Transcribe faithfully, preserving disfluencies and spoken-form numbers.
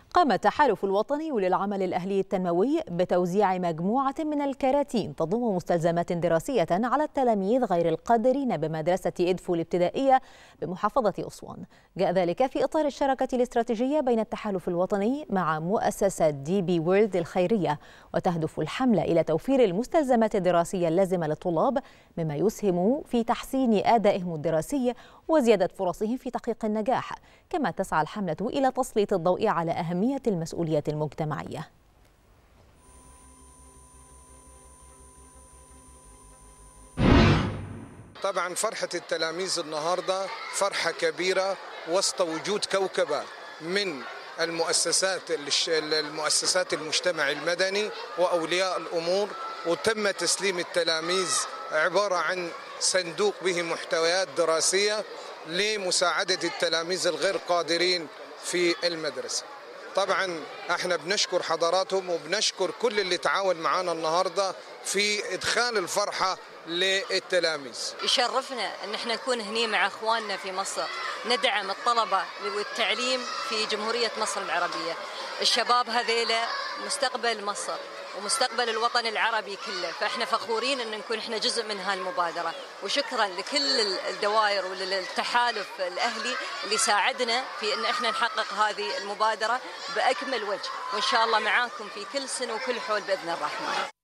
قام التحالف الوطني للعمل الأهلي التنموي بتوزيع مجموعة من الكراتين تضم مستلزمات دراسية على التلاميذ غير القادرين بمدرسة إدفو الابتدائية بمحافظة أسوان. جاء ذلك في إطار الشراكة الاستراتيجية بين التحالف الوطني مع مؤسسة دي بي وورلد الخيرية، وتهدف الحملة إلى توفير المستلزمات الدراسية اللازمة للطلاب، مما يسهم في تحسين أدائهم الدراسي وزيادة فرصهم في تحقيق النجاح. كما تسعى الحملة إلى تسليط الضوء على أهمية المسؤولية المجتمعية. طبعا فرحة التلاميذ النهاردة فرحة كبيرة وسط وجود كوكبة من المؤسسات المؤسسات المجتمع المدني وأولياء الأمور، وتم تسليم التلاميذ عبارة عن صندوق به محتويات دراسية لمساعدة التلاميذ الغير قادرين في المدرسة. طبعا احنا بنشكر حضراتهم وبنشكر كل اللي تعاون معنا النهارده في ادخال الفرحه للتلاميذ. يشرفنا ان احنا نكون هنا مع اخواننا في مصر، ندعم الطلبه والتعليم في جمهوريه مصر العربيه. الشباب هذيلا مستقبل مصر ومستقبل الوطن العربي كله، فاحنا فخورين ان نكون احنا جزء من هالمبادره، وشكرا لكل الدوائر وللتحالف الاهلي اللي ساعدنا في ان احنا نحقق هذه المبادره باكمل وجه، وان شاء الله معاكم في كل سنه وكل حول باذن الرحمن.